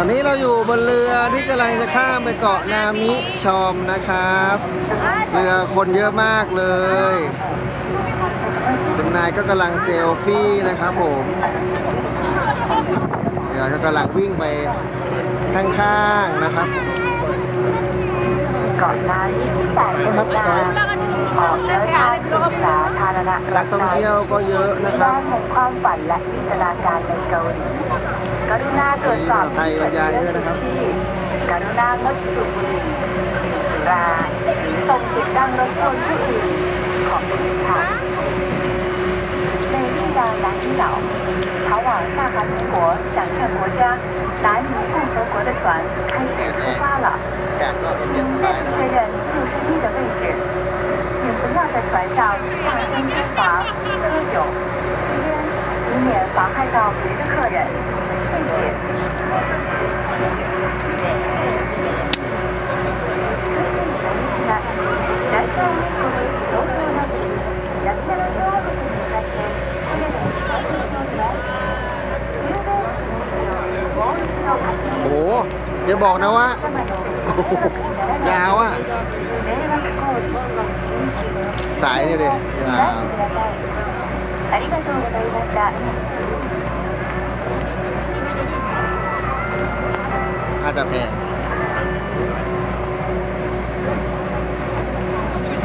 อนนี้เราอยู่บนเรือที่กำลังจะข้ามไปเกาะนามิชอมนะครับเรือคนเยอะมากเลยคุณนายก็กำลังเซลฟี่นะครับผมเรือก็กำลังวิ่งไปข้างๆนะครับเกาะนามิแสนสวยงามออกเดินทางศึกษาธารณรันักฐท่องเที่ยวก็เยอะนะครับด้านแห่งความฝันและจินตนาการในเกาหลีกรุณาตรวจสอบที่เกิดเหตุที่กรุณางดสูบบุหรี่ดื่มสุราหรือส่งเสียงดังรบกวนผู้อื่นขอบคุณค่ะ美丽的南极岛，逃往大韩民国奖券国家南宁共和国的船开始出发了。 แขกก็เย็นๆส确บายนะ认61的位置，请不要在船上大声喧哗、喝酒、吸烟，以免妨害到别的客人。谢谢。 โอ้โหอย่าบอกนะว่า ยาวอ่ะสายนี่เลยยาวอาจจะแพง